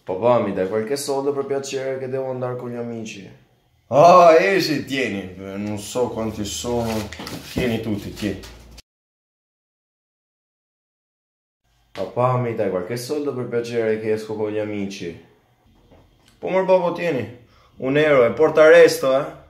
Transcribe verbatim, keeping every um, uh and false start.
Papà, mi dai qualche soldo per piacere che devo andare con gli amici? Ah, eh sì, tieni, eh, non so quanti sono, tieni tutti, tieni. Papà, mi dai qualche soldo per piacere che esco con gli amici? Pomar Bobo, tieni, un euro e porta il resto, eh.